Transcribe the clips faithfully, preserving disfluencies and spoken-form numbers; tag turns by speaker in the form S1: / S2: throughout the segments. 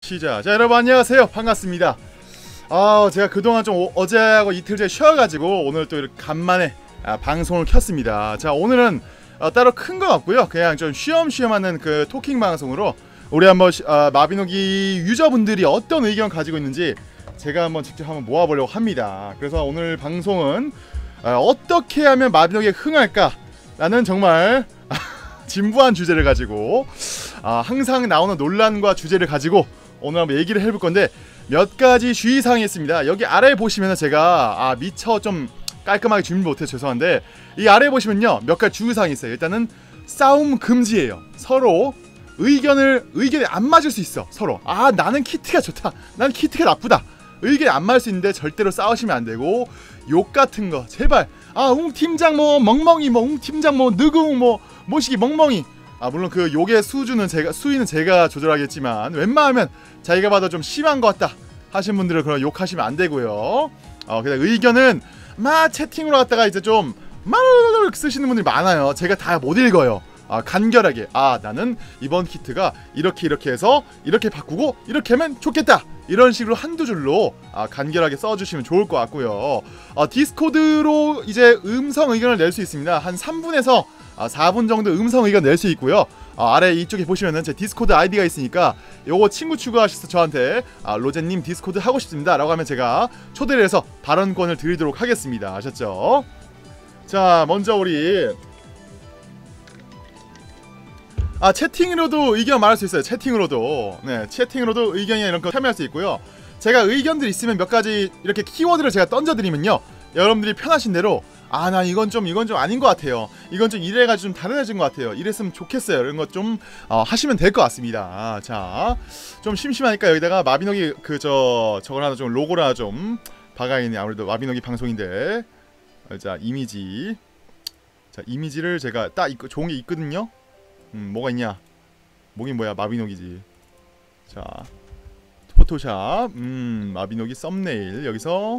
S1: 시작. 자, 여러분 안녕하세요. 반갑습니다. 아, 제가 그동안 좀 오, 어제하고 이틀 전에 쉬어가지고 오늘 또 이렇게 간만에 아, 방송을 켰습니다. 자, 오늘은 어, 따로 큰 건 없고요. 그냥 좀 쉬엄쉬엄 하는 그 토킹 방송으로 우리 한번 아, 마비노기 유저분들이 어떤 의견 가지고 있는지 제가 한번 직접 한번 모아보려고 합니다. 그래서 오늘 방송은 어, 어떻게 하면 마비노기에 흥할까? 라는 정말 진부한 주제를 가지고 아, 항상 나오는 논란과 주제를 가지고 오늘 한번 얘기를 해볼 건데 몇 가지 주의사항이 있습니다. 여기 아래에 보시면 제가 아, 미처 좀 깔끔하게 준비 못해서 죄송한데 이 아래에 보시면요 몇 가지 주의사항이 있어요. 일단은 싸움 금지예요. 서로 의견을 의견이 안 맞을 수 있어. 서로 아 나는 키트가 좋다, 나는 키트가 나쁘다, 의견이 안 맞을 수 있는데 절대로 싸우시면 안 되고, 욕 같은 거 제발 아 웅 팀장 뭐 멍멍이 뭐 웅 팀장 뭐 느궁 뭐 모시기 멍멍이, 아 물론 그 욕의 수준은 제가 수위는 제가 조절하겠지만 웬만하면 자기가 봐도 좀 심한 것 같다 하신 분들은 그런 욕하시면 안 되고요. 어 그다음 의견은 막 채팅으로 갔다가 이제 좀 막 쓰시는 분들이 많아요. 제가 다 못 읽어요. 아 간결하게 아 나는 이번 키트가 이렇게 이렇게 해서 이렇게 바꾸고 이렇게 하면 좋겠다 이런 식으로 한두 줄로 아, 간결하게 써주시면 좋을 것 같고요. 아, 디스코드로 이제 음성 의견을 낼 수 있습니다. 한 삼 분에서 아, 사 분 정도 음성 의견 낼 수 있고요. 아, 아래 이쪽에 보시면은 제 디스코드 아이디가 있으니까 요거 친구 추가하셔서 저한테 아, 로제님 디스코드 하고 싶습니다 라고 하면 제가 초대를 해서 발언권을 드리도록 하겠습니다. 아셨죠? 자, 먼저 우리 아 채팅으로도 의견 말할 수 있어요. 채팅으로도 네 채팅으로도 의견이나 이런 거 참여할 수 있고요. 제가 의견들 있으면 몇 가지 이렇게 키워드를 제가 던져드리면요 여러분들이 편하신 대로 아 나 이건 좀 이건 좀 아닌 것 같아요, 이건 좀 이래가지고 좀 다르해진 것 같아요, 이랬으면 좋겠어요 이런 것 좀 어, 하시면 될 것 같습니다. 자 좀 심심하니까 여기다가 마비노기 그 저 저걸 하나 좀 로고를 좀 박아야겠네. 아무래도 마비노기 방송인데. 자 이미지, 자 이미지를 제가 딱 있고 좋은 게 있거든요. 음, 뭐가 있냐? 뭐긴 뭐야, 마비노기지. 자, 포토샵, 음, 마비노기 썸네일 여기서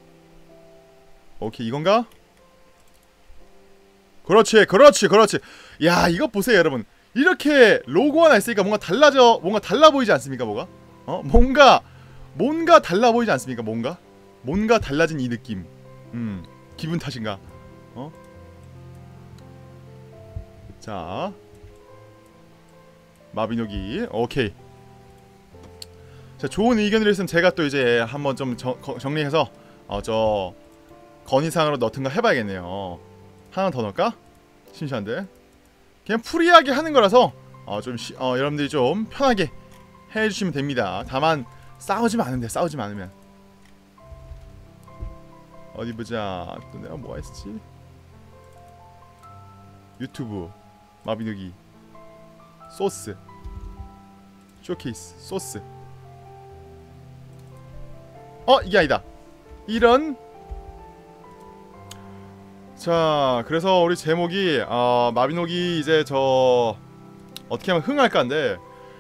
S1: 오케이 이건가? 그렇지, 그렇지, 그렇지. 야, 이거 보세요, 여러분. 이렇게 로고 하나 있으니까 뭔가 달라져, 뭔가 달라 보이지 않습니까, 뭐가? 어, 뭔가, 뭔가 달라 보이지 않습니까, 뭔가? 뭔가 달라진 이 느낌. 음, 기분 탓인가? 어? 자. 마비노기 오케이. 자 좋은 의견을 있으면 제가 또 이제 한번 좀 정, 정리해서 어 저 건의사항으로 넣든가 해봐야겠네요. 하나 더 넣을까? 심심한데 그냥 프리하게 하는 거라서 어 좀 어 여러분들이 좀 편하게 해주시면 됩니다. 다만 싸우지만 않으면 돼. 싸우지만 않으면. 어디 보자. 또 내가 뭐가 있었지? 유튜브 마비노기 소스 쇼케이스 소스. 어 이게 아니다. 이런. 자 그래서 우리 제목이 어, 마비노기 이제 저 어떻게 하면 흥할까인데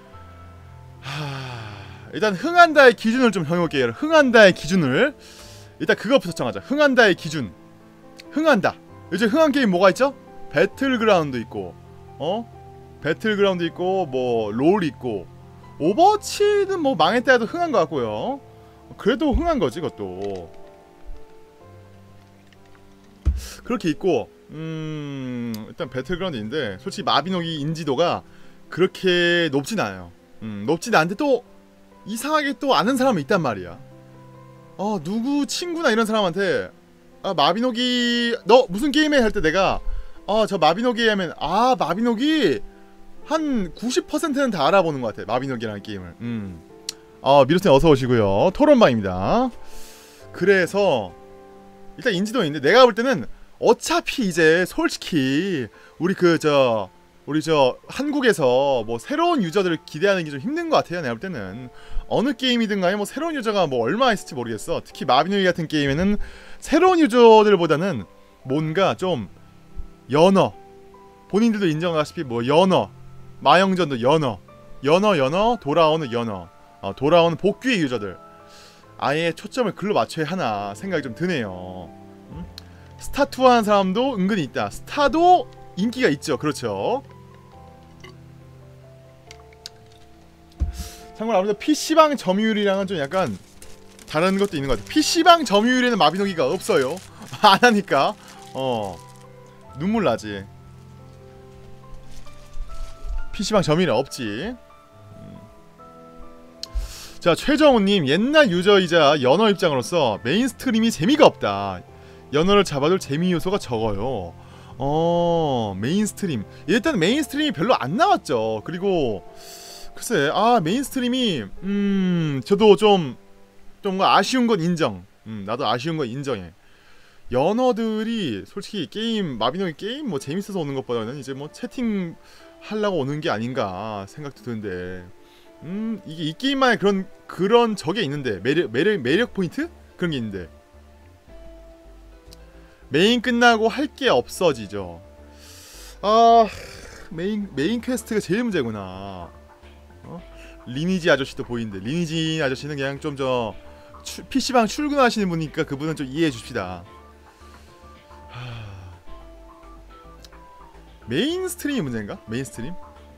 S1: 하... 일단 흥한다의 기준을 좀 정해볼게요. 흥한다의 기준을 일단 그거부터 정하자. 흥한다의 기준. 흥한다. 요즘 흥한 게임 뭐가 있죠? 배틀그라운드 있고 어? 배틀그라운드 있고 뭐 롤 있고 오버워치는 뭐 망했다 해도 흥한 것 같고요. 그래도 흥한 거지 그것도. 그렇게 있고 음 일단 배틀그라운드인데 솔직히 마비노기 인지도가 그렇게 높진 않아요. 음 높진 않은데 또 이상하게 또 아는 사람이 있단 말이야. 어 누구 친구나 이런 사람한테 아 마비노기 너 무슨 게임해 할 때 내가 어 저 마비노기 하면 아 마비노기 한 구십 퍼센트는 다 알아보는 것 같아. 마비노기라는 게임을. 음. 어, 미로쌤 어서 오시고요. 토론방입니다. 그래서 일단 인지도 있는데 내가 볼 때는 어차피 이제 솔직히 우리 그 저 우리 저 한국에서 뭐 새로운 유저들을 기대하는 게 좀 힘든 것 같아요. 내가 볼 때는 어느 게임이든 간에 뭐 새로운 유저가 뭐 얼마 있을지 모르겠어. 특히 마비노기 같은 게임에는 새로운 유저들보다는 뭔가 좀 연어, 본인들도 인정하다시피 뭐 연어, 마영전도 연어, 연어 연어 돌아오는 연어, 어, 돌아오는 복귀의 유저들 아예 초점을 글로 맞춰야 하나 생각이 좀 드네요. 음? 스타2 하는 사람도 은근히 있다. 스타도 인기가 있죠. 그렇죠. 참고로 아무래도 피씨방 점유율이랑은 좀 약간 다른 것도 있는 것 같아요. 피씨방 점유율에는 마비노기가 없어요. 안 하니까. 어. 눈물 나지. 피씨방 점유율은 없지. 음. 자, 최정우님, 옛날 유저이자 연어 입장으로서 메인스트림이 재미가 없다. 연어를 잡아둘 재미 요소가 적어요. 어, 메인스트림. 일단 메인스트림이 별로 안 나왔죠. 그리고 글쎄, 아 메인스트림이 음 저도 좀 좀 아쉬운 건 인정. 음 나도 아쉬운 건 인정해. 연어들이 솔직히 게임 마비노기 게임 뭐 재밌어서 오는 것보다는 이제 뭐 채팅 하려고 오는 게 아닌가 생각도 드는데, 음 이게 이 게임만의 그런 그런 적이 있는데 매력 매력 매력 포인트 그런 게 있는데 메인 끝나고 할 게 없어지죠. 아 메인 메인 퀘스트가 제일 문제구나. 어? 리니지 아저씨도 보이는데 리니지 아저씨는 그냥 좀 저 피씨방 출근하시는 분이니까 그분은 좀 이해해 줍시다. 하... 메인스트림이 문제인가? 메인스트림?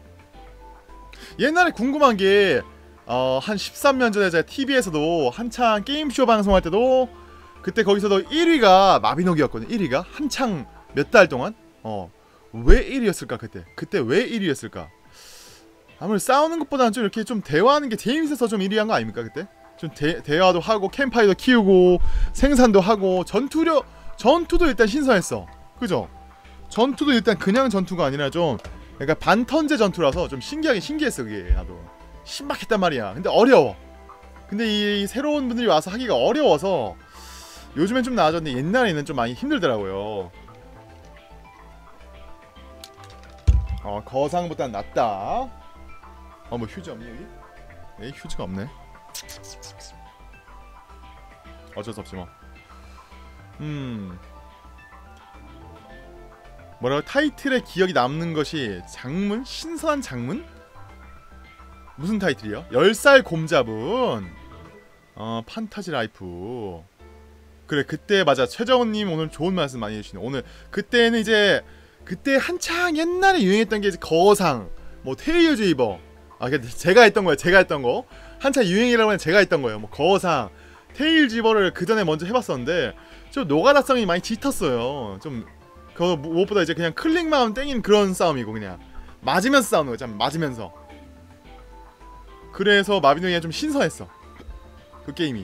S1: 옛날에 궁금한 게 어, 한 십삼 년 전에 제가 티비에서도 한창 게임쇼 방송할 때도 그때 거기서도 일 위가 마비노기였거든. 일 위가 한창 몇 달 동안. 어, 왜 일 위였을까 그때? 그때 왜 일 위였을까? 아무래도 싸우는 것보다는 좀 이렇게 좀 대화하는 게 재밌어서 좀 일 위 한 거 아닙니까 그때? 좀 대, 대화도 하고 캠파이도 키우고 생산도 하고 전투력 전투도 일단 신선했어. 그죠? 전투도 일단 그냥 전투가 아니라 좀 약간 반턴제 전투라서 좀 신기하게 신기했어. 그게 나도 신박했단 말이야. 근데 어려워. 근데 이 새로운 분들이 와서 하기가 어려워서 요즘엔 좀 나아졌는데 옛날에는 좀 많이 힘들더라고요. 어, 거상보단 낫다. 어, 뭐 휴지 없니 여기? 에이, 휴지가 없네. 어쩔 수 없지 뭐. 음. 뭐라고? 타이틀에 기억이 남는 것이 장문? 신선한 장문? 무슨 타이틀이요? 열 살 곰잡은 어, 판타지 라이프. 그래, 그때 맞아. 최정훈님 오늘 좋은 말씀 많이 해주시네. 오늘 그때는 이제 그때 한창 옛날에 유행했던 게 이제 거상, 뭐 테일즈 이버. 아, 제가 했던 거예요. 제가 했던 거. 한창 유행이라고 하면 제가 했던 거예요. 뭐 거상, 테일즈 이버를 그 전에 먼저 해봤었는데 좀 노가다성이 많이 짙었어요. 좀 그 무엇보다 이제 그냥 클릭만 하면 땡기는 그런 싸움이고 그냥 맞으면서 싸우는 거잖아. 맞으면서. 그래서 마비노기가 좀 신선했어. 그 게임이.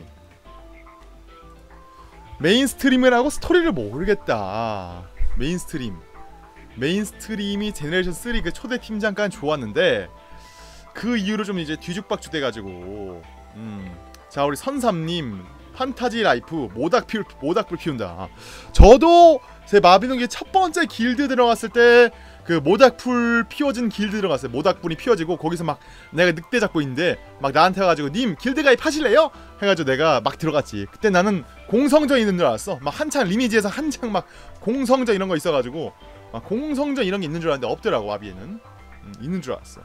S1: 메인스트림을 하고 스토리를 모르겠다. 메인스트림. 메인스트림이 제너레이션 쓰리 그 초대 팀장까지 좋았는데 그 이후로 좀 이제 뒤죽박죽 돼가지고. 음. 자, 우리 선삼님 판타지 라이프 모닥 피 모닥불 피운다. 저도 제 마비노기 첫 번째 길드 들어갔을 때 그 모닥불 피워진 길드 들어갔어요. 모닥불이 피워지고 거기서 막 내가 늑대 잡고 있는데 막 나한테 와가지고 님 길드 가입 하실래요? 해가지고 내가 막 들어갔지. 그때 나는 공성전 있는 줄 알았어. 막 한창 리니지에서 한창 막 공성전 이런 거 있어가지고 막 공성전 이런 게 있는 줄 알았는데 없더라고. 마비에는 음, 있는 줄 알았어.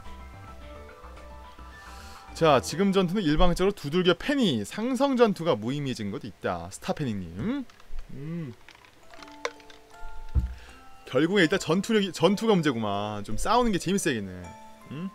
S1: 자, 지금 전투는 일방적으로 두들겨 패니. 상성 전투가 무의미해진 것도 있다. 스타패닉님. 음. 결국에 일단 전투력이 전투가 문제구만. 좀 싸우는 게 재밌어야겠네. 응?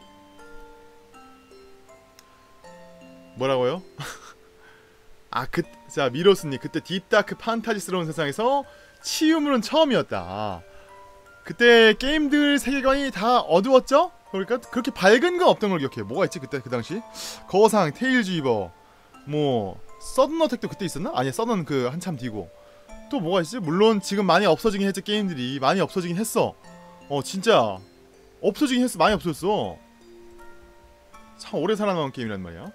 S1: 뭐라고요? 아, 그, 자, 미로스님 그때 딥다크 판타지스러운 세상에서 치유물은 처음이었다. 그때 게임들 세계관이 다 어두웠죠? 그러니까 그렇게 밝은 건 없던 걸 기억해. 뭐가 있지 그때 그 당시? 거상, 테일즈 이버, 뭐 서든 어택도 그때 있었나? 아니야, 서든 그 한참 뒤고. 또 뭐가 있지? 물론 지금 많이 없어지긴 했지. 게임들이 많이 없어지긴 했어. 어, 진짜 없어지긴 했어. 많이 없어졌어. 참 오래 살아남은 게임이란 말이야.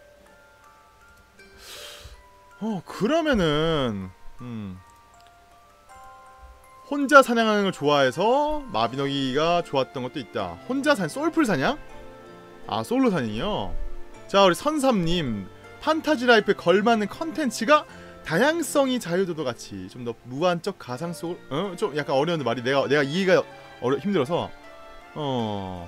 S1: 어, 그러면은 음 혼자 사냥하는 걸 좋아해서 마비노기가 좋았던 것도 있다. 혼자 산 솔풀 사냥? 아, 솔로 사냥이요? 자, 우리 선삼님 판타지 라이프에 걸맞는 컨텐츠가 다양성이 자유도도 같이 좀 더 무한적 가상 속을 어? 좀 약간 어려운데 말이 내가 내가 이해가 어려 힘들어서 어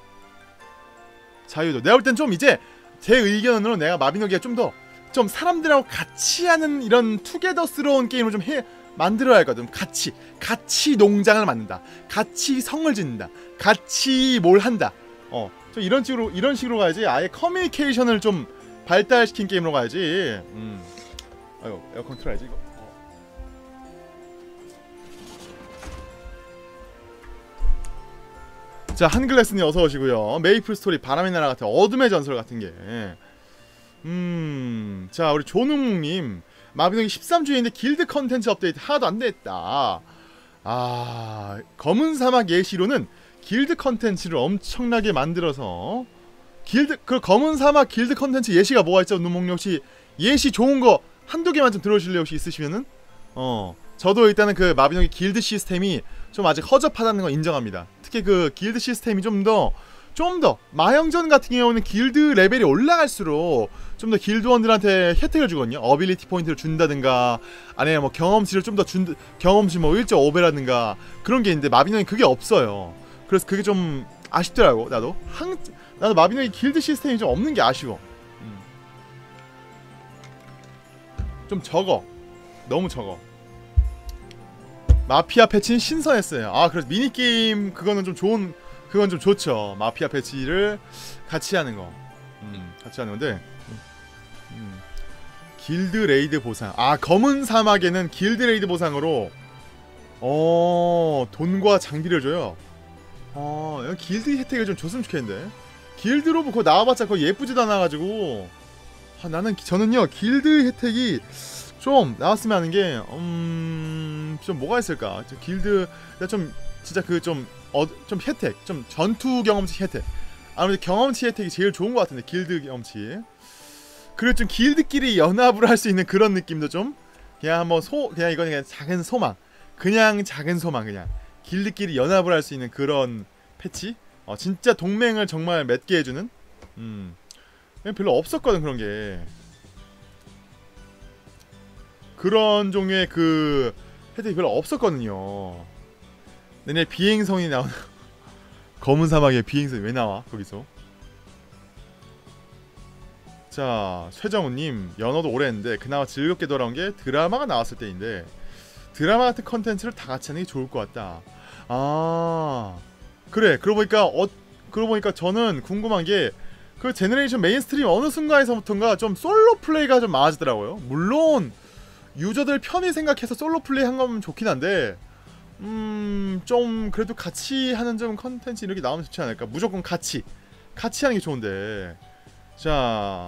S1: 자유도 내가 볼 땐 좀 이제 제 의견으로 내가 마비노기가 좀 더 좀 사람들하고 같이 하는 이런 투게더스러운 게임을 좀 해 만들어야 할거든. 같이 같이 농장을 만든다. 같이 성을 짓는다. 같이 뭘 한다. 어 좀 이런 식으로 이런 식으로 가야지. 아예 커뮤니케이션을 좀 발달시킨 게임으로 가야지. 음. 아유 에어컨 틀어야지 이거. 자 한글레스님 어서 오시고요. 메이플 스토리 바람의 나라 같은 어둠의 전설 같은 게. 음. 자 우리 조능묵님 마비노기 십삼 주인데 길드 컨텐츠 업데이트 하나도 안 됐다. 아 검은 사막 예시로는 길드 컨텐츠를 엄청나게 만들어서 길드 그 검은 사막 길드 컨텐츠 예시가 뭐가 있죠? 눈몽 혹시 예시 좋은 거 한두 개만 좀 들어주실래요? 혹시 있으시면은? 어 저도 일단은 그 마비노기 길드 시스템이 좀 아직 허접하다는 거 인정합니다. 특히 그 길드 시스템이 좀 더 좀 더 마영전 같은 경우는 길드 레벨이 올라갈수록 좀 더 길드원들한테 혜택을 주거든요. 어빌리티 포인트를 준다든가 아니면 뭐 경험치를 좀 더 준 경험치 뭐 일 점 오 배라든가 그런 게 있는데 마비노기 그게 없어요. 그래서 그게 좀 아쉽더라고. 나도 항 나도 마비노기 길드 시스템이 좀 없는 게 아쉬워. 음. 좀 적어. 너무 적어. 마피아 패치는 신선했어요. 아 그래서 미니게임 그거는 좀 좋은 그건 좀 좋죠. 마피아 패치를 같이 하는 거. 음, 같이 하는 건데 음. 길드 레이드 보상. 아 검은 사막에는 길드 레이드 보상으로 어 돈과 장비를 줘요. 어 길드 혜택을 좀 줬으면 좋겠는데. 길드로 그거 나와봤자 그거 예쁘지도 않아가지고 아, 나는 저는요 길드 혜택이 좀 나왔으면 하는 게 음... 좀 뭐가 있을까? 저 길드 좀 진짜 그 좀 어, 좀 혜택, 좀 전투 경험치 혜택. 아무래도 경험치 혜택이 제일 좋은 것 같은데 길드 경험치. 그리고 좀 길드끼리 연합을 할 수 있는 그런 느낌도 좀 그냥 한번 소 그냥 이건 그냥 작은 소망, 그냥 작은 소망 그냥 길드끼리 연합을 할 수 있는 그런 패치. 어, 진짜 동맹을 정말 맺게 해주는. 음, 별로 없었거든 그런 게. 그런 종류의 그 혜택이 별로 없었거든요. 내내 비행성이 나오는 검은 사막에 비행성이 왜 나와 거기서? 자 최정우님 연어도 오래 했는데 그나마 즐겁게 돌아온 게 드라마가 나왔을 때인데 드라마 같은 컨텐츠를 다 같이 하는 게 좋을 것 같다. 아 그래 그러고 보니까 어 그러고 보니까 저는 궁금한 게 그 제너레이션 메인스트림 어느 순간에서부턴가 좀 솔로 플레이가 좀 많아지더라고요. 물론 유저들 편히 생각해서 솔로 플레이 한 거면 좋긴 한데 음... 좀 그래도 같이 하는 좀 컨텐츠 이렇게 나오면 좋지 않을까. 무조건 같이 같이 하는 게 좋은데. 자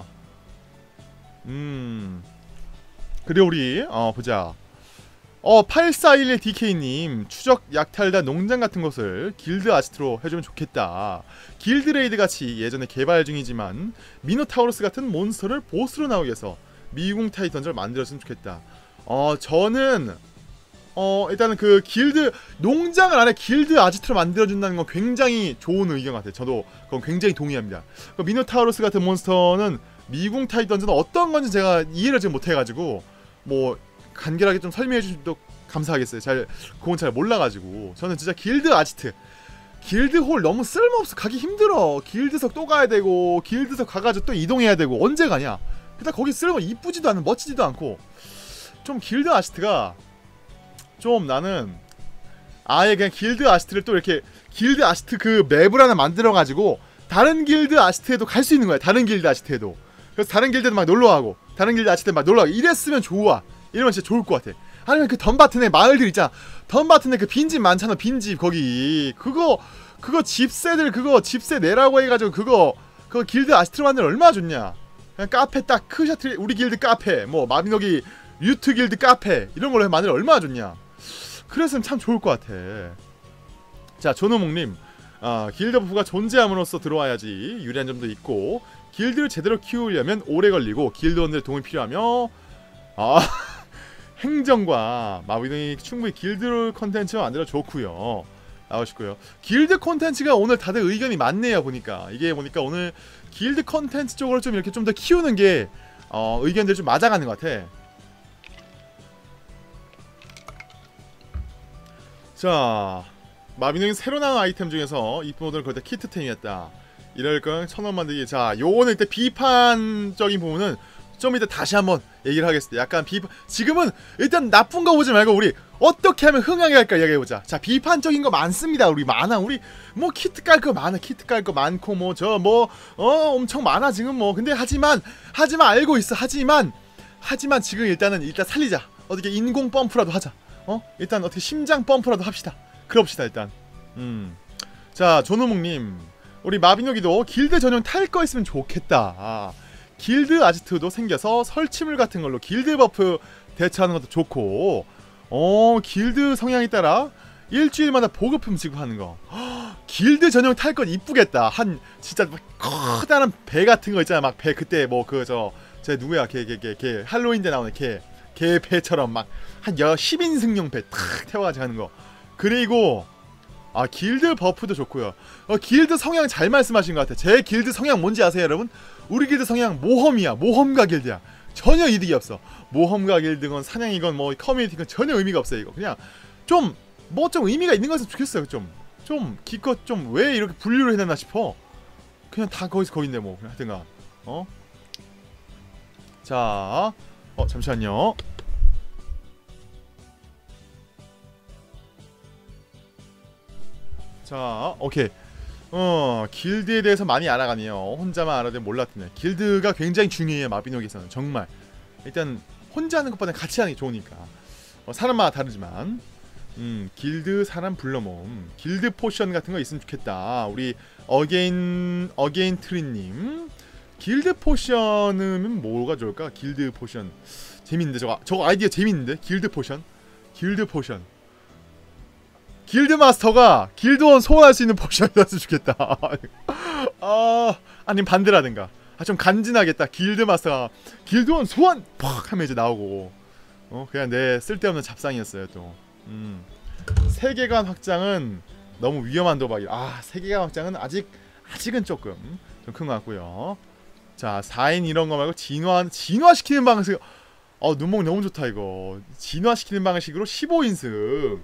S1: 음... 그리고 우리 어 보자. 어 팔사일일 디케이님 추적 약탈단 농장 같은 것을 길드 아지트로 해주면 좋겠다. 길드 레이드 같이 예전에 개발 중이지만 미노타우루스 같은 몬스터를 보스로 나오게 해서 미궁 타이던전을 만들었으면 좋겠다. 어 저는 어 일단은 그 길드 농장을 안에 길드 아지트로 만들어준다는 건 굉장히 좋은 의견 같아요. 저도 그건 굉장히 동의합니다. 그 미노타우루스 같은 몬스터는 미궁 타이던전은 어떤 건지 제가 이해를 지금 못해가지고 뭐 간결하게 좀 설명해 주셔도 감사하겠어요. 잘 그건 잘 몰라가지고. 저는 진짜 길드 아지트 길드홀 너무 쓸모없어. 가기 힘들어. 길드석 또 가야 되고 길드석 가가지고 또 이동해야 되고 언제 가냐. 일단 거기 쓸모 이쁘지도 않고 멋지지도 않고 좀 길드 아지트가 좀 나는 아예 그냥 길드 아지트를 또 이렇게 길드 아지트 그 맵을 하나 만들어가지고 다른 길드 아지트에도 갈 수 있는 거야. 다른 길드 아지트에도. 그래서 다른 길드도 막 놀러가고 다른 길드 아지트 막 놀러가고 이랬으면 좋아. 이러면 진짜 좋을 것 같아. 아니면 그 덤바튼에 마을들 있잖아. 덤바튼에 그 빈집 많잖아. 빈집 거기 그거 그거 집세들 그거 집세 내라고 해가지고 그거 그거 길드 아지트로 만들면 얼마나 좋냐. 그냥 카페 딱 크샤트 우리 길드 카페 뭐 마비노기 유트 길드 카페 이런 걸로 만들면 얼마나 좋냐. 그랬으면 참 좋을 것 같아. 자 조노목님 아, 길드 버프가 존재함으로써 들어와야지 유리한 점도 있고 길드를 제대로 키우려면 오래 걸리고 길드원들의 도움이 필요하며 아 행정과 마비노기 충분히 길드 컨텐츠가 만들어 좋고요. 나오시고요. 길드 컨텐츠가 오늘 다들 의견이 많네요. 보니까 이게 보니까 오늘 길드 컨텐츠 쪽으로 좀 이렇게 좀 더 키우는 게 어, 의견들이 좀 맞아가는 것 같아. 자 마비노기 새로 나온 아이템 중에서 이쁜 옷을 거의 다 키트템이었다. 이럴 건 천원 만들기. 자 요거는 일단 비판적인 부분은 좀 이따 다시 한번 얘기를 하겠습니다. 약간 비판, 지금은 일단 나쁜 거 보지 말고 우리 어떻게 하면 흥하게 할까 이야기해보자. 자, 비판적인 거 많습니다. 우리 많아. 우리 뭐 키트 깔 거 많아. 키트 깔 거 많고 뭐 저 뭐 어 엄청 많아 지금 뭐. 근데 하지만 하지만 알고 있어. 하지만 하지만 지금 일단은 일단 살리자. 어떻게 인공 펌프라도 하자. 어? 일단 어떻게 심장 펌프라도 합시다. 그럽시다 일단. 음. 자, 조노묵님, 우리 마비노기도 길드 전용 탈 거 있으면 좋겠다. 아, 길드 아지트도 생겨서 설치물 같은 걸로 길드 버프 대처하는 것도 좋고, 어, 길드 성향에 따라 일주일마다 보급품 지급하는 거. 허, 길드 전용 탈 것 이쁘겠다. 한 진짜 막 커다란 배 같은 거 있잖아. 막 배 그때 뭐 그 저 쟤 누구야? 걔 걔 걔 걔 할로윈 때 나오는 걔 걔 배처럼 막 한 십 인승용 배 탁 태워가지고 하는 거. 그리고 아, 길드 버프도 좋고요. 어, 길드 성향 잘 말씀하신 것 같아. 제 길드 성향 뭔지 아세요, 여러분? 우리 길드 성향 모험이야. 모험가 길드야. 전혀 이득이 없어. 모험가 길드건 사냥이건 뭐 커뮤니티건 전혀 의미가 없어요. 이거 그냥 좀 뭐 좀 의미가 있는 거였으면 좋겠어요. 좀 좀 기껏 좀 왜 이렇게 분류를 해놨나 싶어. 그냥 다 거기서 거긴데 뭐 하여튼간. 어? 자, 어 잠시만요. 자, 오케이. 어, 길드에 대해서 많이 알아가네요. 혼자만 알아도 몰랐네. 길드가 굉장히 중요해요, 마비노기에서는. 정말. 일단 혼자 하는 것보다 같이 하는 게 좋으니까. 어, 사람마다 다르지만, 음, 길드 사람 불러모음, 길드 포션 같은 거 있으면 좋겠다. 우리 어게인 어게인 트리님, 길드 포션은 뭐가 좋을까? 길드 포션 재밌는데 저거 저거 아이디어 재밌는데? 길드 포션, 길드 포션. 길드 마스터가 길드원 소환할 수 있는 포션이었으면 좋겠다. 아, 아니면 반대라든가. 아, 좀 간지나겠다. 길드 마스터가 길드원 소환 팍 하면 이제 나오고. 어, 그냥 내 쓸데없는 잡상이었어요 또. 음. 세계관 확장은 너무 위험한 도박이야. 아, 세계관 확장은 아직 아직은 조금 좀 큰 것 같고요. 자, 사 인 이런 거 말고 진화 진화시키는 방식. 어, 눈목 너무 좋다 이거. 진화시키는 방식으로 십오 인승.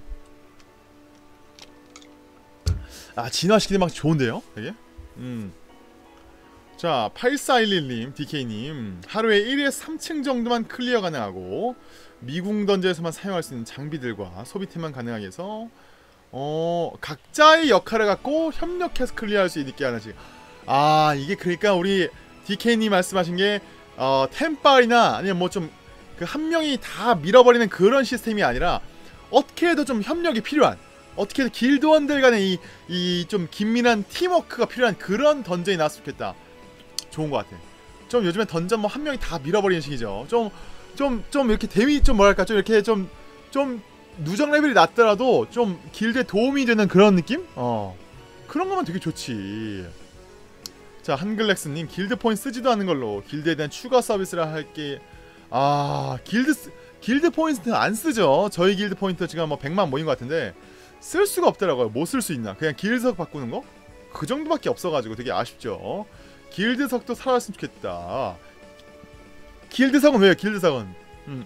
S1: 아, 진화시키는 방식 좋은데요? 되게? 음. 자, 팔사일일님, 디케이님, 하루에 일에서 삼 층 정도만 클리어 가능하고 미궁 던지에서만 사용할 수 있는 장비들과 소비템만 가능하게 해서 어, 각자의 역할을 갖고 협력해서 클리어할 수 있게 하는지. 아, 이게 그러니까 우리 디케이님 말씀하신 게 어, 템빨이나 아니면 뭐 좀 그 한 명이 다 밀어버리는 그런 시스템이 아니라 어떻게 해도 좀 협력이 필요한, 어떻게 해도 길드원들 간의 이 이 좀 긴밀한 팀워크가 필요한 그런 던전이 나왔으면 좋겠다. 좋은 것 같아. 좀 요즘에 던전 뭐 한 명이 다 밀어버리는 식이죠. 좀 좀 좀 이렇게 데미 좀 뭐랄까 좀 이렇게 좀 좀 누적 레벨이 낮더라도 좀 길드에 도움이 되는 그런 느낌? 어, 그런 거면 되게 좋지. 자, 한글렉스님, 길드 포인트 쓰지도 않는 걸로 길드에 대한 추가 서비스를 할게. 아, 길드 쓰, 길드 포인트 안 쓰죠. 저희 길드 포인트 지금 뭐 백만 모인 것 같은데 쓸 수가 없더라고요. 뭐 쓸 수 있나? 그냥 길드석 바꾸는 거? 그 정도밖에 없어가지고 되게 아쉽죠. 길드석도 살아났으면 좋겠다. 길드석은 왜요? 길드석은. 음.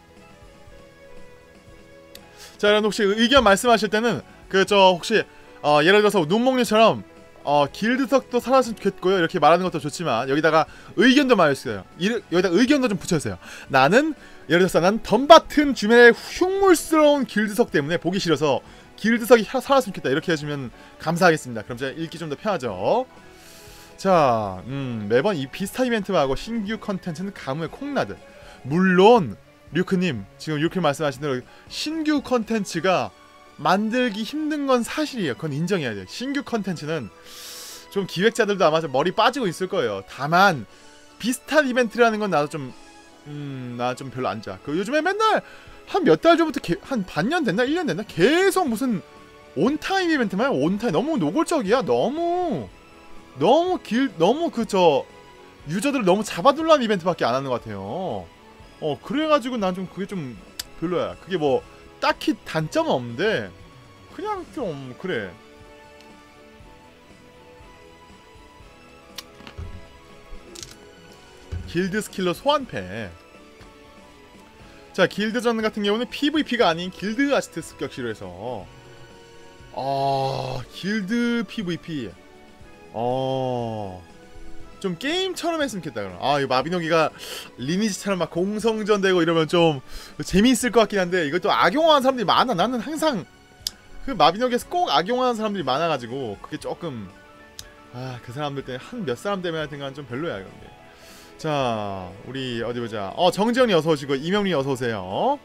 S1: 자, 여러분 혹시 의견 말씀하실 때는 그 저 혹시 어, 예를 들어서 눈목님처럼 어, 길드석도 살아났으면 좋겠고요 이렇게 말하는 것도 좋지만 여기다가 의견도 말해주세요. 여기다 의견도 좀 붙여주세요. 나는 예를 들어서 난 덤바튼 주변의 흉물스러운 길드석 때문에 보기 싫어서 길드석이 살았으면 좋겠다 이렇게 해주면 감사하겠습니다. 그럼 제가 읽기 좀 더 편하죠. 자, 음, 매번 이 비슷한 이벤트만 하고 신규 컨텐츠는 가뭄에 콩나듯. 물론 류크님 지금 이렇게 말씀하신 대로 신규 컨텐츠가 만들기 힘든 건 사실이에요. 그건 인정해야 돼요. 신규 컨텐츠는 좀 기획자들도 아마 좀 머리 빠지고 있을 거예요. 다만 비슷한 이벤트라는 건 나도 좀 음, 나 좀 별로 안 좋아. 그 요즘에 맨날 한 몇 달 전부터 게, 한 반년 됐나? 일 년 됐나? 계속 무슨 온타임 이벤트만 해요. 온타임 너무 노골적이야. 너무 너무 길 너무 그 저 유저들을 너무 잡아둘라는 이벤트밖에 안 하는 것 같아요. 어, 그래가지고 난 좀 그게 좀 별로야. 그게 뭐 딱히 단점은 없는데 그냥 좀 그래. 길드 스킬러 소환패. 자, 길드전 같은 경우는 피브이피가 아닌 길드 아지트 습격시로 해서 아, 길드 피브이피. 어, 좀 게임처럼 했으면 좋겠다. 그럼 아 이거 마비노기가 리니지처럼 막 공성전 되고 이러면 좀 재미있을 것 같긴 한데 이것도 악용하는 사람들이 많아. 나는 항상 그 마비노기에서 꼭 악용하는 사람들이 많아가지고 그게 조금 아 그 사람들 때문에 한 몇 사람 때문에 하여튼간 좀 별로야 그런 게. 자 우리 어디 보자. 어 정지현이 어서 오시고 이명리 어서 오세요.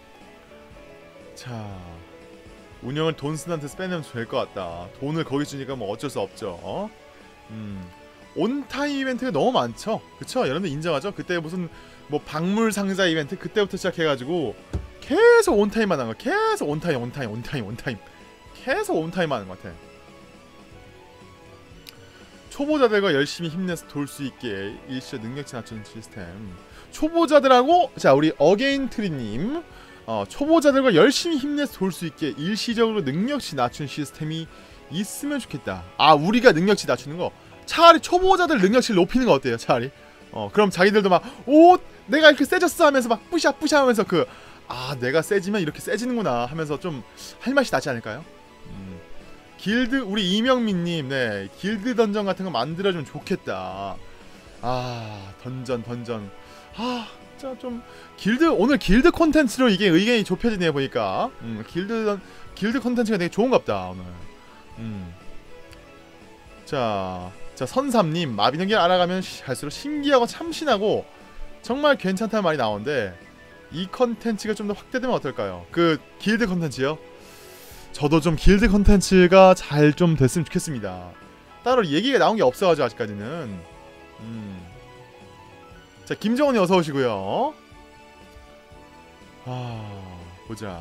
S1: 자 운영을 돈슨한테 빼내면 될 것 같다. 돈을 거기 주니까 뭐 어쩔 수 없죠. 어? 음 온타임 이벤트가 너무 많죠. 그쵸? 여러분들 인정하죠? 그때 무슨 뭐 박물 상자 이벤트 그때부터 시작해가지고 계속 온타임만 하는 거. 계속 온타임 온타임 온타임 온타임 계속 온타임 하는 것 같아. 초보자들과 열심히 힘내서 돌 수 있게 일시적 능력치 낮추는 시스템. 초보자들하고 자 우리 어게인트리님 어, 초보자들과 열심히 힘내서 돌 수 있게 일시적으로 능력치 낮추는 시스템이 있으면 좋겠다. 아 우리가 능력치 낮추는 거 차라리 초보자들 능력치를 높이는 거 어때요? 차라리 어 그럼 자기들도 막 오 내가 이렇게 세졌어 하면서 막 뿌샤 뿌샤 하면서 그 아 내가 세지면 이렇게 세지는구나 하면서 좀 할 맛이 나지 않을까요? 음. 길드 우리 이명민님 네 길드 던전 같은 거 만들어주면 좋겠다. 아 던전 던전 아 진짜 좀 길드 오늘 길드 콘텐츠로 이게 의견이 좁혀지네 보니까. 음 길드 길드 콘텐츠가 되게 좋은갑다 오늘. 음. 자, 자 선삼님 마비노기를 알아가면 갈수록 신기하고 참신하고 정말 괜찮다는 말이 나오는데 이 컨텐츠가 좀 더 확대되면 어떨까요? 그 길드 컨텐츠요? 저도 좀 길드 컨텐츠가 잘 좀 됐으면 좋겠습니다. 따로 얘기가 나온 게 없어가지고 아직까지는. 음. 자 김정은이 어서 오시고요. 아 보자.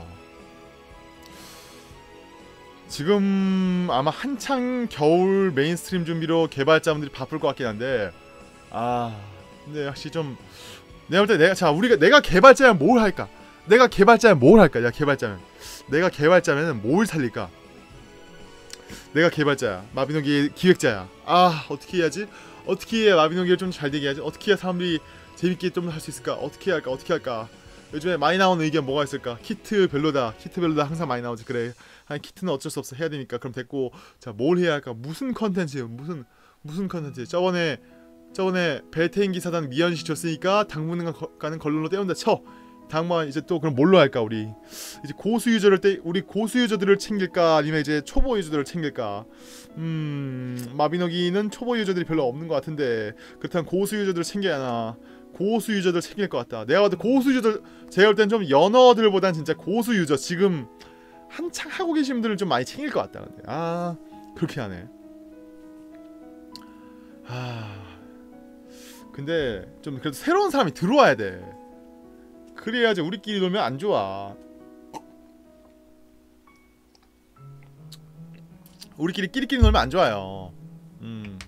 S1: 지금 아마 한창 겨울 메인스트림 준비로 개발자분들이 바쁠 것 같긴 한데 아 근데 역시 좀 내가 볼 때 내가 자 우리가 내가 개발자면 뭘 할까? 내가 개발자면 뭘 할까? 야 개발자면 내가 개발자면 뭘 살릴까? 내가 개발자야. 마비노기 기획자야. 아 어떻게 해야지? 어떻게 해야 마비노기를 좀 잘 되게 해야지? 어떻게 해야 사람들이 재밌게 좀 할 수 있을까? 어떻게 할까? 어떻게 할까? 요즘에 많이 나오는 의견 뭐가 있을까? 키트 별로다. 키트 별로다 항상 많이 나오지. 그래. 아니 키트는 어쩔 수 없어 해야 되니까 그럼 됐고 자 뭘 해야 할까? 무슨 컨텐츠? 무슨 무슨 컨텐츠? 저번에 저번에 벨테인기 사단 미연시 줬으니까 당분간 가는 걸론로 때운다 쳐. 다음번 이제 또 그럼 뭘로 할까 우리? 이제 고수 유저를 때 우리 고수 유저들을 챙길까 아니면 이제 초보 유저들을 챙길까? 음 마비노기는 초보 유저들이 별로 없는 것 같은데 그렇다면 고수 유저들을 챙겨야 하나? 고수 유저들 챙길 것 같다. 내가 봐도 고수 유저들 제가 볼 땐 좀 연어들보단 진짜 고수 유저 지금 한창 하고 계신 분들을 좀 많이 챙길 것 같다. 근데 아 그렇게 하네. 아 근데 좀 그래도 새로운 사람이 들어와야 돼. 그래야지 우리끼리 놀면 안 좋아. 우리끼리 끼리끼리 놀면 안 좋아요. 음.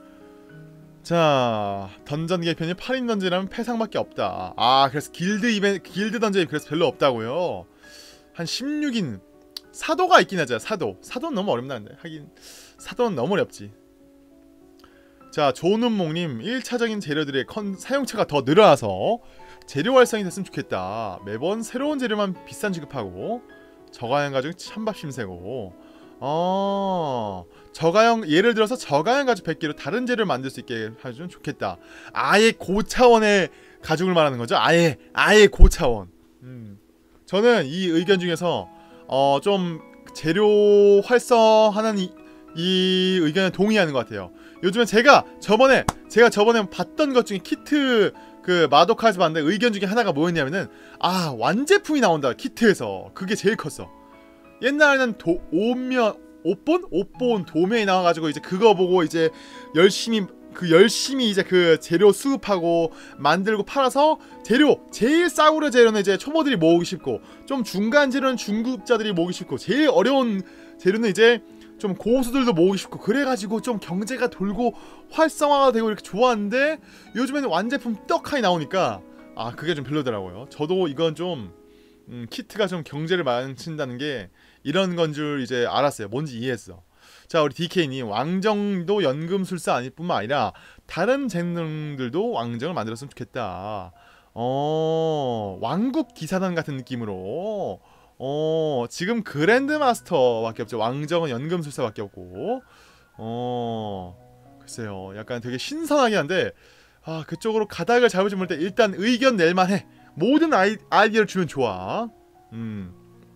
S1: 자 던전 개편이 팔 인 던전이라면 패상밖에 없다. 아 그래서 길드 이벤트 길드 던전이 그래서 별로 없다고요. 한 십육 인 사도가 있긴 하죠. 사도 사도는 너무 어렵나는데 하긴 사도는 너무 어렵지. 자 조은몽님 일 차적인 재료들의 컨, 사용처가 더 늘어나서 재료 활성이 됐으면 좋겠다. 매번 새로운 재료만 비싼 취급하고 저가형 가죽 찬밥 심세고 어 저가형 예를 들어서 저가형 가죽 백 개로 다른 재료를 만들 수 있게 해주면 좋겠다. 아예 고차원의 가죽을 말하는 거죠. 아예 아예 고차원. 음. 저는 이 의견 중에서 어 좀 재료 활성하는 이, 이 의견에 동의하는 것 같아요. 요즘에 제가 저번에 제가 저번에 봤던 것 중에 키트 그 마도카에서 봤는데 의견 중에 하나가 뭐였냐면은 아 완제품이 나온다 키트에서. 그게 제일 컸어. 옛날에는 도, 오면 옷본? 옷본 도면이 나와가지고 이제 그거 보고 이제 열심히 그 열심히 이제 그 재료 수급하고 만들고 팔아서 재료 제일 싸구려 재료는 이제 초보들이 모으기 쉽고 좀 중간 재료는 중급자들이 모으기 쉽고 제일 어려운 재료는 이제 좀 고수들도 모으기 쉽고 그래가지고 좀 경제가 돌고 활성화가 되고 이렇게 좋았는데 요즘에는 완제품 떡하니 나오니까 아 그게 좀 별로더라고요. 저도 이건 좀 음, 키트가 좀 경제를 망친다는 게 이런 건 줄 이제 알았어요. 뭔지 이해했어. 자 우리 디케이님 왕정도 연금술사 아닐 뿐만 아니라 다른 재능들도 왕정을 만들었으면 좋겠다. 어 왕국 기사단 같은 느낌으로 어 지금 그랜드마스터밖에 없죠. 왕정은 연금술사밖에 없고 어 글쎄요, 약간 되게 신선하긴 한데 아 그쪽으로 가닥을 잡을지 모를 때 일단 의견 낼만해. 모든 아이, 아이디어를 주면 좋아. 음.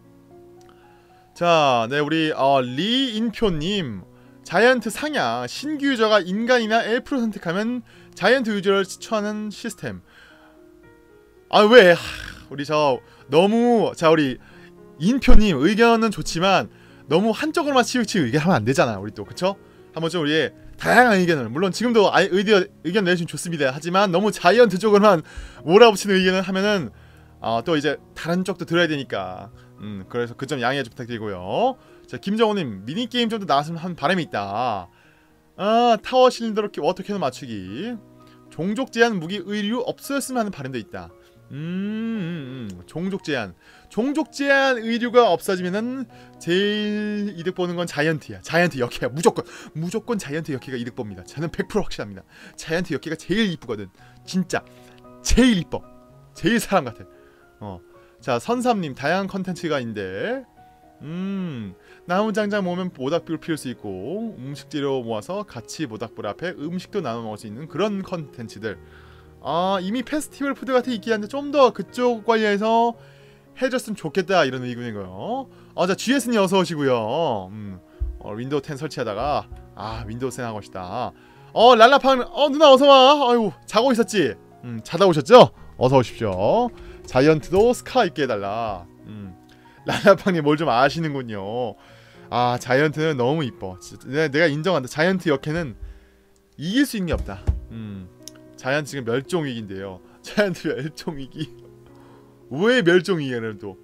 S1: 자, 네 우리 어, 리인표님, 자이언트 상향, 신규 유저가 인간이나 엘프로 선택하면 자이언트 유저를 추천하는 시스템. 아 왜? 하, 우리 저 너무 자 우리 인표님 의견은 좋지만 너무 한쪽으로만 치우치고 의견하면 안 되잖아. 우리 또 그쵸? 한번 좀 우리의 다양한 의견을, 물론 지금도 아이, 의견, 의견 내주시면 좋습니다. 하지만 너무 자이언트 쪽으로만 몰아붙이는 의견을 하면은 어, 또 이제 다른 쪽도 들어야 되니까 음 그래서 그 점 양해 좀 부탁드리고요. 자, 김정호님, 미니게임 좀 더 나왔으면 하는 바람이 있다. 아, 타워 실린더로 워터 캐논 맞추기, 종족 제한 무기 의류 없어졌으면 하는 바람도 있다. 음, 음, 음. 종족 제한 종족 제한 의류가 없어지면은 제일 이득 보는 건 자이언트야. 자이언트 역해야. 무조건 무조건 자이언트 역해가 이득 봅니다. 저는 백 퍼센트 확실합니다. 자이언트 역해가 제일 이쁘거든. 진짜 제일 이뻐. 제일 사람 같아. 어. 자, 선삼님, 다양한 컨텐츠가 있는데 음 나무장작 모으면 모닥불 피울 수 있고 음식 재료 모아서 같이 모닥불 앞에 음식도 나눠 먹을 수 있는 그런 컨텐츠들. 아, 이미 페스티벌 푸드 같은 게 있긴 한데 좀 더 그쪽 관련해서 해줬으면 좋겠다 이런 의견이고요. 아, 자, 지에스님 어서 오시고요. 음, 어, 윈도우 텐 설치하다가 아 윈도우 텐 하고 싶다. 어, 랄라팡, 어 누나 어서 와. 아유, 자고 있었지? 음, 자다 오셨죠? 어서 오십시오. 자이언트도 스카 있게 해달라. 음, 랄라팡님 뭘 좀 아시는군요. 아, 자이언트는 너무 이뻐. 내가, 내가 인정한다. 자이언트 역해는 이길 수 있는 게 없다. 음, 자이언트 지금 멸종위기인데요. 자이언트 멸종위기. 왜 멸종위기를 또?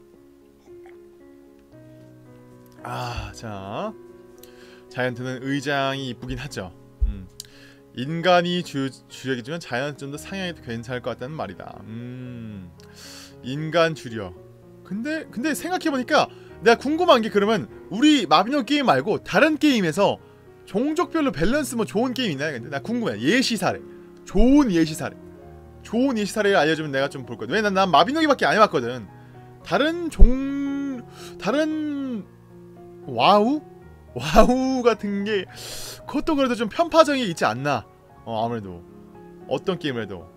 S1: 아, 자, 자이언트는 의장이 이쁘긴 하죠. 음, 인간이 주, 주력이지만 자이언트 좀 더 상향해도 괜찮을 것 같다는 말이다. 음, 인간 주력. 근데 근데 생각해보니까 내가 궁금한 게, 그러면 우리 마비노 게임 말고 다른 게임에서 종족별로 밸런스 뭐 좋은 게임 있나요? 근데 나 궁금해. 예시 사례. 좋은 예시 사례. 좋은 예시 사례를 알려주면 내가 좀 볼 거든. 왜냐면 난 마비노기밖에 안 해봤거든. 다른 종... 다른... 와우? 와우 같은 게 그것도 그래도 좀 편파적이 있지 않나. 어, 아무래도 어떤 게임을 해도.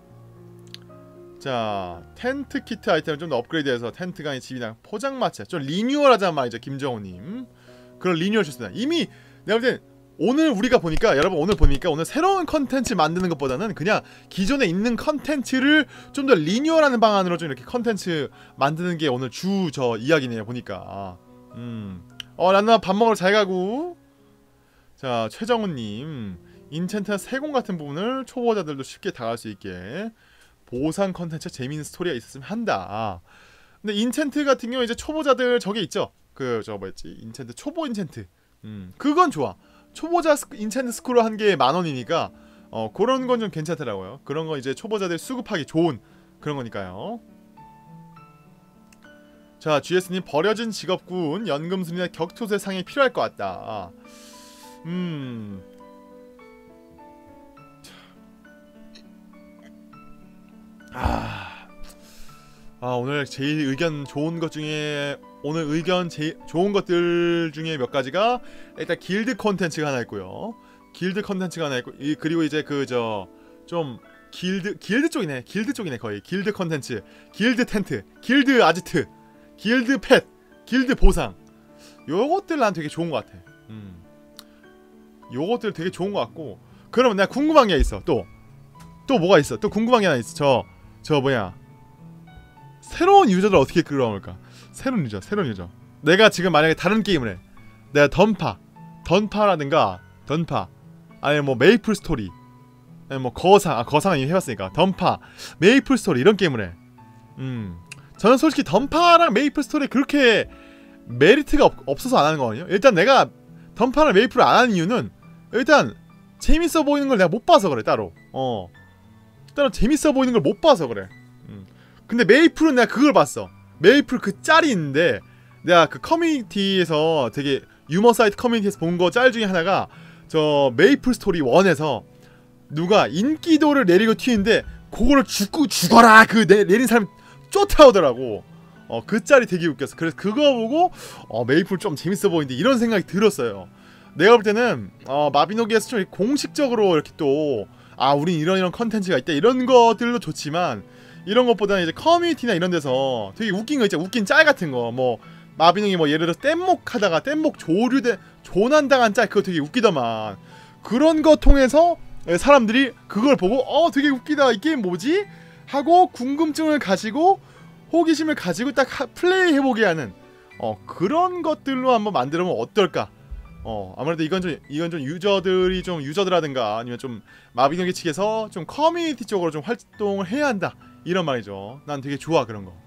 S1: 자, 텐트 키트 아이템을 좀 더 업그레이드해서 텐트가 아닌 집이나 포장마차 좀 리뉴얼하자는 말이죠. 김정호님, 그런 리뉴얼 좋습니다. 이미 내가 볼 땐 오늘 우리가 보니까, 여러분 오늘 보니까 오늘 새로운 컨텐츠 만드는 것보다는 그냥 기존에 있는 컨텐츠를 좀 더 리뉴얼하는 방안으로 좀 이렇게 컨텐츠 만드는 게 오늘 주 저 이야기네요 보니까. 음, 어, 란나 밥 먹으러 잘 가고. 자, 최정훈님, 인챈트나 세공 같은 부분을 초보자들도 쉽게 다가갈 수 있게 보상 컨텐츠 재미있는 스토리가 있었으면 한다. 근데 인챈트 같은 경우 이제 초보자들 저게 있죠. 그 저 뭐였지? 인챈트 초보 인챈트. 음, 그건 좋아. 초보자 스크, 인챈트 스크롤 한 개에 만 원이니까 어 그런 건 좀 괜찮더라고요. 그런 거 이제 초보자들 수급하기 좋은 그런 거니까요. 자, 지에스님, 버려진 직업군 연금술이나 격투세 상에 필요할 것 같다. 음. 아, 아 오늘 제일 의견 좋은 것 중에 오늘 의견 제일 좋은 것들 중에 몇 가지가 일단 길드 컨텐츠가 하나 있고요. 길드 컨텐츠가 하나 있고, 이, 그리고 이제 그 저 좀 길드 길드 쪽이네. 길드 쪽이네 거의. 길드 컨텐츠, 길드 텐트, 길드 아지트, 길드 펫, 길드 보상. 요것들 난 되게 좋은 것 같아. 음, 요것들 되게 좋은 것 같고. 그러면 내가 궁금한 게 있어. 또 또 뭐가 있어? 또 궁금한 게 하나 있어. 저 저 뭐야? 새로운 유저들 어떻게 끌어올까? 새로운 유저, 새로운 유저. 내가 지금 만약에 다른 게임을 해. 내가 던파, 던파라든가 던파, 아니 뭐 메이플 스토리, 아니 뭐 거상, 아 거상은 이미 해봤으니까 던파, 메이플 스토리 이런 게임을 해. 음, 저는 솔직히 던파랑 메이플 스토리 그렇게 메리트가 없, 없어서 안 하는 거거든요. 일단 내가 던파랑 메이플을 안 하는 이유는 일단 재밌어 보이는 걸 내가 못 봐서 그래. 따로 어 따로 재밌어 보이는 걸 못 봐서 그래. 음. 근데 메이플은 내가 그걸 봤어. 메이플 그 짤이 있는데 내가 그 커뮤니티에서 되게 유머 사이트 커뮤니티에서 본 거 짤 중에 하나가 저 메이플 스토리 원에서 누가 인기도를 내리고 튀는데 그거를 죽고 죽어라 그 내, 내린 사람이 쫓아오더라고. 어, 그 짤이 되게 웃겼어. 그래서 그거 보고 어, 메이플 좀 재밌어 보이는데 이런 생각이 들었어요. 내가 볼 때는 어, 마비노기에서 좀 공식적으로 이렇게 또 아 우린 이런 이런 컨텐츠가 있다 이런 것들도 좋지만 이런 것보다는 이제 커뮤니티나 이런 데서 되게 웃긴 거 있잖아. 웃긴 짤 같은 거. 뭐 마비노기 뭐 예를 들어서 뗏목 하다가 뗏목 조류대 조난당한 짤 그거 되게 웃기더만. 그런 거 통해서 사람들이 그걸 보고 어 되게 웃기다 이 게임 뭐지? 하고 궁금증을 가지고 호기심을 가지고 딱 하, 플레이 해보게 하는 어 그런 것들로 한번 만들면 어떨까? 어 아무래도 이건 좀 이건 좀 유저들이 좀 유저들라든가 아니면 좀 마비노기 측에서 좀 커뮤니티 쪽으로 좀 활동을 해야 한다 이런 말이죠. 난 되게 좋아 그런 거.